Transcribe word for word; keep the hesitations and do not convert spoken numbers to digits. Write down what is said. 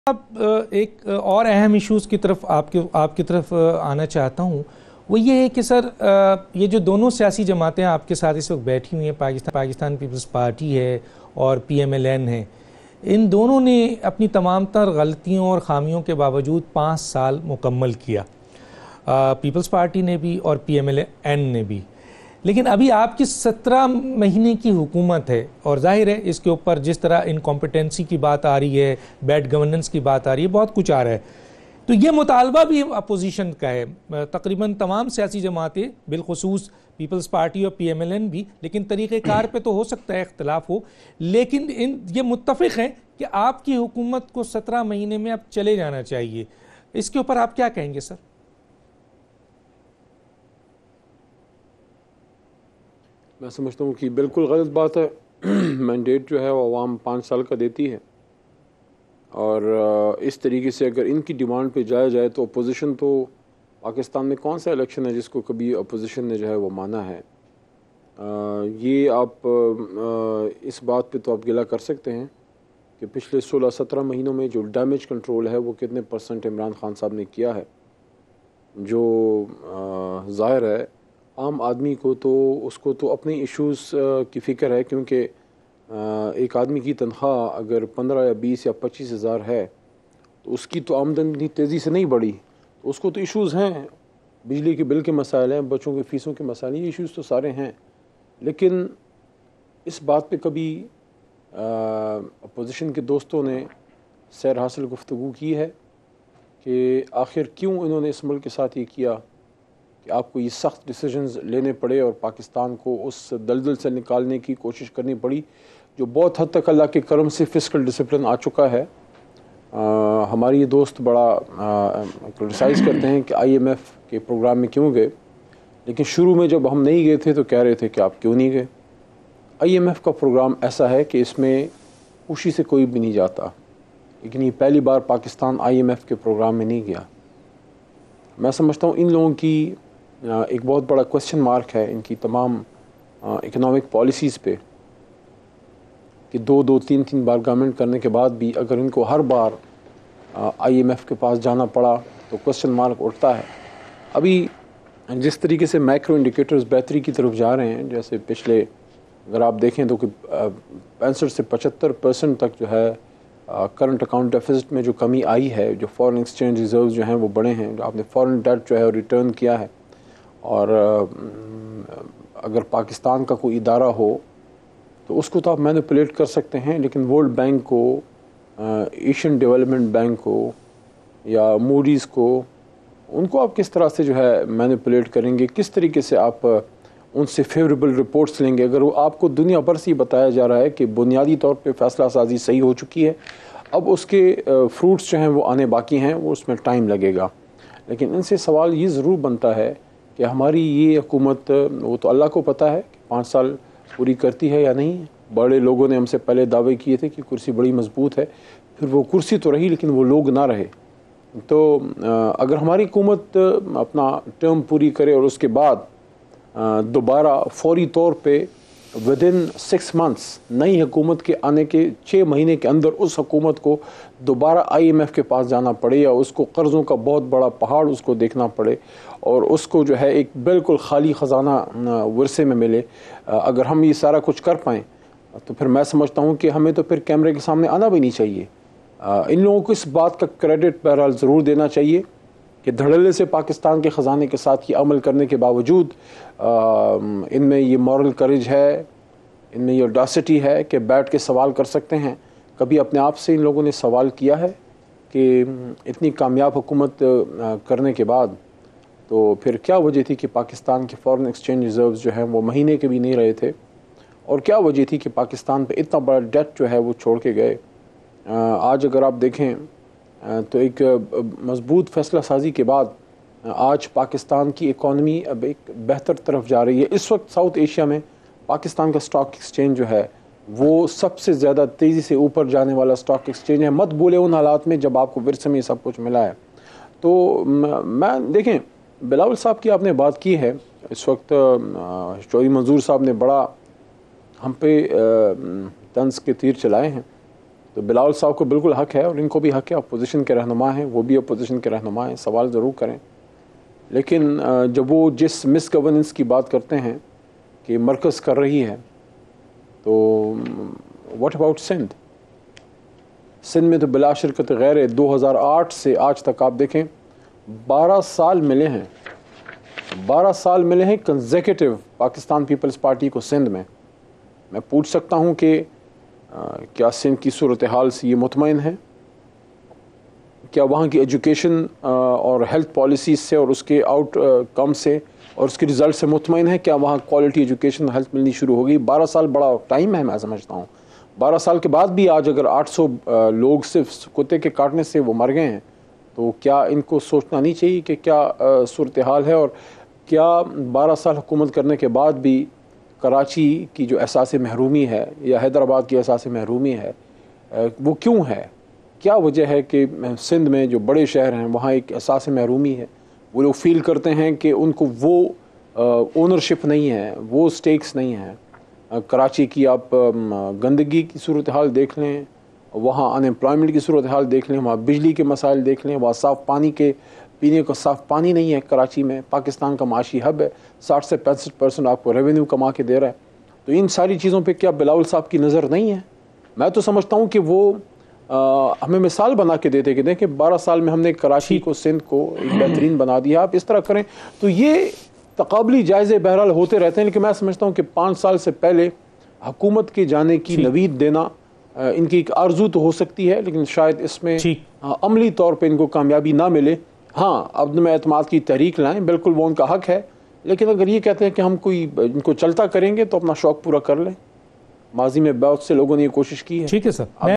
اب ایک اور اہم ایشوز کی طرف آپ کے آپ کی طرف آنا چاہتا ہوں، وہ یہ ہے کہ سر یہ جو دونوں سیاسی جماعتیں آپ کے ساتھ اس وقت بیٹھی ہوئی ہیں، پاکستان پاکستان پیپلز پارٹی ہے اور پی ایم ایل این ہے، ان دونوں نے اپنی تمام تر غلطیوں اور خامیوں کے باوجود پانچ سال مکمل کیا، پیپلز پارٹی نے بھی اور پی ایم ایل این نے بھی. لیکن ابھی آپ کی سترہ مہینے کی حکومت ہے اور ظاہر ہے اس کے اوپر جس طرح انکمپیٹنسی کی بات آ رہی ہے، بیڈ گورننس کی بات آ رہی ہے، بہت کچھ آ رہا ہے. تو یہ مطالبہ بھی اپوزیشن کا ہے، تقریباً تمام سیاسی جماعتیں بالخصوص پیپلز پارٹی اور پی ایم ایل این بھی، لیکن طریقہ کار پہ تو ہو سکتا ہے اختلاف ہو، لیکن ان یہ متفق ہیں کہ آپ کی حکومت کو سترہ مہینے میں اب چلے جانا چاہیے. اس کے اوپر آپ کیا کہیں گے سر؟ میں سمجھتا ہوں کہ بالکل غلط بات ہے. مینڈیٹ جو ہے وہ عوام پانچ سال کا دیتی ہے، اور اس طریقے سے اگر ان کی ڈیمانڈ پہ جایا جائے تو اپوزیشن تو پاکستان میں کون سا الیکشن ہے جس کو کبھی اپوزیشن نے جو ہے وہ مانا ہے. یہ آپ اس بات پہ تو آپ گلہ کر سکتے ہیں کہ پچھلے سولہ سترہ مہینوں میں جو ڈیمیج کنٹرول ہے وہ کتنے پرسنٹ عمران خان صاحب نے کیا ہے، جو ظاہر ہے عام آدمی کو تو اس کو تو اپنے ایشوز کی فکر ہے، کیونکہ ایک آدمی کی تنخواہ اگر پندرہ یا بیس یا پچیس ہزار ہے تو اس کی تو آمدن اتنی تیزی سے نہیں بڑھی، تو اس کو تو ایشوز ہیں، بجلی کے بل کے مسائل ہیں، بچوں کے فیسوں کے مسائل ہیں، یہ ایشوز تو سارے ہیں. لیکن اس بات پہ کبھی اپوزیشن کے دوستوں نے سیر حاصل گفتگو کی ہے کہ آخر کیوں انہوں نے اس ملک کے ساتھ یہ کیا کہ آپ کو یہ سخت ڈیسیجنز لینے پڑے اور پاکستان کو اس دلدل سے نکالنے کی کوشش کرنی پڑی جو بہت حد تک اللہ کے کرم سے فسکل ڈسپلن آ چکا ہے. ہمارے یہ دوست بڑا کرٹیسائز کرتے ہیں کہ آئی ایم ایف کے پروگرام میں کیوں گئے، لیکن شروع میں جب ہم نہیں گئے تھے تو کہہ رہے تھے کہ آپ کیوں نہیں گئے. آئی ایم ایف کا پروگرام ایسا ہے کہ اس میں خوشی سے کوئی بھی نہیں جاتا، لیکن یہ پہلی بار پاکستان آئی ایم ایف کے پروگرام میں نہیں گیا. میں سمجھتا ہوں ان لوگوں کی ایک بہت بڑا کوسچن مارک ہے ان کی تمام اکنامک پالیسیز پہ کہ دو دو تین تین بار گورنمنٹ کرنے کے بعد بھی اگر ان کو ہر بار آئی ایم ایف کے پاس جانا پڑا تو کوسچن مارک اٹھتا ہے. ابھی جس طریقے سے مائکرو انڈیکیٹرز بہتری کی طرف جا رہے ہیں، جیسے پچھلے اگر آپ دیکھیں تو کہ پینسٹھ سے پچہتر پرسنٹ تک جو ہے کرنٹ اکاؤنٹ ڈیفیسٹ میں جو کمی آئی ہے، جو فارن ایکسچینج ریزروز جو ہیں وہ بڑے ہیں، جو آپ نے فارن ڈیٹ جو ہے ریٹرن کیا ہے. اور اگر پاکستان کا کوئی ادارہ ہو تو اس کو تو آپ مینیپولیٹ کر سکتے ہیں، لیکن ورلڈ بینک کو، ایشین ڈیولپمنٹ بینک کو یا موڈیز کو، ان کو آپ کس طرح سے جو ہے مینیپولیٹ کریں گے، کس طریقے سے آپ ان سے فیوریبل رپورٹس لیں گے اگر وہ آپ کو دنیا بھر سے بتایا جا رہا ہے کہ بنیادی طور پہ فیصلہ سازی صحیح ہو چکی ہے، اب اس کے فروٹس جو ہیں وہ آنے باقی ہیں، وہ اس میں ٹائم لگے گا. لیکن ان سے سوال یہ ضرور بنتا ہے کہ ہماری یہ حکومت، وہ تو اللہ کو پتہ ہے کہ پانچ سال پوری کرتی ہے یا نہیں. بڑے لوگوں نے ہم سے پہلے دعوے کیے تھے کہ کرسی بڑی مضبوط ہے، پھر وہ کرسی تو رہی لیکن وہ لوگ نہ رہے. تو اگر ہماری حکومت اپنا ٹرم پوری کرے اور اس کے بعد دوبارہ فوری طور پہ ود ان سکس منتھس نئی حکومت کے آنے کے چھ مہینے کے اندر اس حکومت کو دوبارہ آئی ایم ایف کے پاس جانا پڑے یا اس کو قرضوں کا بہت بڑا پہاڑ اس کو دیکھنا پڑے اور اس کو جو ہے ایک بالکل خالی خزانہ ورثے میں ملے، اگر ہم یہ سارا کچھ کر پائیں تو پھر میں سمجھتا ہوں کہ ہمیں تو پھر کیمرے کے سامنے آنا بھی نہیں چاہیے. ان لوگوں کو اس بات کا کریڈٹ بہرحال ضرور دینا چاہیے کہ دھڑلے سے پاکستان کے خزانے کے ساتھ یہ عمل کرنے کے باوجود ان میں یہ مورل کریج ہے، ان میں یہ اوڈاسٹی ہے کہ بیٹھ کے سوال کر سکتے ہیں. کبھی اپنے آپ سے ان لوگوں نے سوال کیا ہے کہ اتنی کامیاب حکومت کرنے کے بعد تو پھر کیا وجہ تھی کہ پاکستان کے فارن ایکسچینج ریزروز جو ہیں وہ مہینے کے بھی نہیں رہے تھے، اور کیا وجہ تھی کہ پاکستان پہ اتنا بڑا ڈیٹ جو ہے وہ چھوڑ کے گئے. آج اگر آپ دیکھیں تو ایک مضبوط فیصلہ سازی کے بعد آج پاکستان کی اکانومی اب ایک بہتر طرف جا رہی ہے. اس وقت ساؤتھ ایشیا میں پاکستان کا سٹاک ایکسچینج جو ہے وہ سب سے زیادہ تیزی سے اوپر جانے والا سٹاک ایکسچینج ہے. مت بولے ان حالات میں جب آپ کو ورثے میں سب کچھ ملا ہے. تو میں دیکھیں بلاول صاحب کی آپ نے بات کی ہے، اس وقت چودھری منظور صاحب نے بڑا ہم پہ طنز کے تیر چلائے ہیں. تو بلاول صاحب کو بالکل حق ہے اور ان کو بھی حق ہے، اپوزیشن کے رہنما ہیں، وہ بھی اپوزیشن کے رہنما ہیں، سوال ضرور کریں، لیکن جب وہ جس مس گورننس کی بات کرتے ہیں کہ مرکز کر رہی ہے، تو واٹ اباؤٹ سندھ؟ سندھ میں تو بلا شرکت غیر دو ہزار آٹھ سے آج تک آپ دیکھیں بارہ سال ملے ہیں، بارہ سال ملے ہیں کنزیکٹیو پاکستان پیپلز پارٹی کو سندھ میں۔ میں پوچھ سکتا ہوں کہ کیا سندھ کی صورتحال سے یہ مطمئن ہے؟ کیا وہاں کی ایجوکیشن اور ہیلتھ پالیسیز سے اور اس کے آؤٹ کم سے اور اس کے رزلٹ سے مطمئن ہے؟ کیا وہاں کوالٹی ایجوکیشن ہیلتھ ملنی شروع ہو گئی؟ بارہ سال بڑا ٹائم ہے، میں سمجھتا ہوں۔ بارہ سال کے بعد بھی آج اگر آٹھ سو لوگ صرف کتے کے کاٹنے سے وہ مر گئے ہیں، تو کیا ان کو سوچنا نہیں چاہیے کہ کیا صورتحال ہے؟ اور کیا بارہ سال حکومت کرنے کے بعد بھی کراچی کی جو احساس محرومی ہے یا حیدرآباد کی احساس محرومی ہے وہ کیوں ہے؟ کیا وجہ ہے کہ سندھ میں جو بڑے شہر ہیں وہاں ایک احساس محرومی ہے؟ وہ لوگ فیل کرتے ہیں کہ ان کو وہ اونرشپ نہیں ہے، وہ سٹیکس نہیں ہیں۔ کراچی کی آپ گندگی کی صورتحال دیکھ لیں، وہاں ان امپلائمنٹ کی صورتحال دیکھ لیں، وہاں بجلی کے مسائل دیکھ لیں، وہاں صاف پانی کے پینے کا صاف پانی نہیں ہے۔ کراچی میں پاکستان کا معاشی ہب ہے، ساٹھ سے پینسٹھ پرسنٹ آپ کو ریونیو کما کے دے رہا ہے۔ تو ان ساری چیزوں پہ کیا بلاول صاحب کی نظر نہیں ہے؟ میں تو سمجھتا ہوں کہ وہ ہمیں مثال بنا کے دیتے کہ دیکھیں بارہ سال میں ہم نے کراچی کو، سندھ کو ایک بہترین بنا دیا۔ آپ اس طرح کریں تو یہ تقابلی جائزے بہرحال ہوتے رہتے ہیں، لیکن میں سمجھتا ہوں کہ پانچ سال سے پہلے حکومت کے جانے کی نوید دینا ان کی ایک آرزو تو ہو سکتی ہے، لیکن شاید اس میں عملی طور پہ ان کو کامیابی نہ ملے۔ ہاں، عدم اعتماد کی تحریک لائیں، بالکل وہ ان کا حق ہے، لیکن اگر یہ کہتے ہیں کہ ہم کوئی ان کو چلتا کریں گے تو اپنا شوق پورا کر لیں۔ ماضی میں بہت سے لوگوں نے یہ کوشش کی ہے۔ ٹھیک ہے سر۔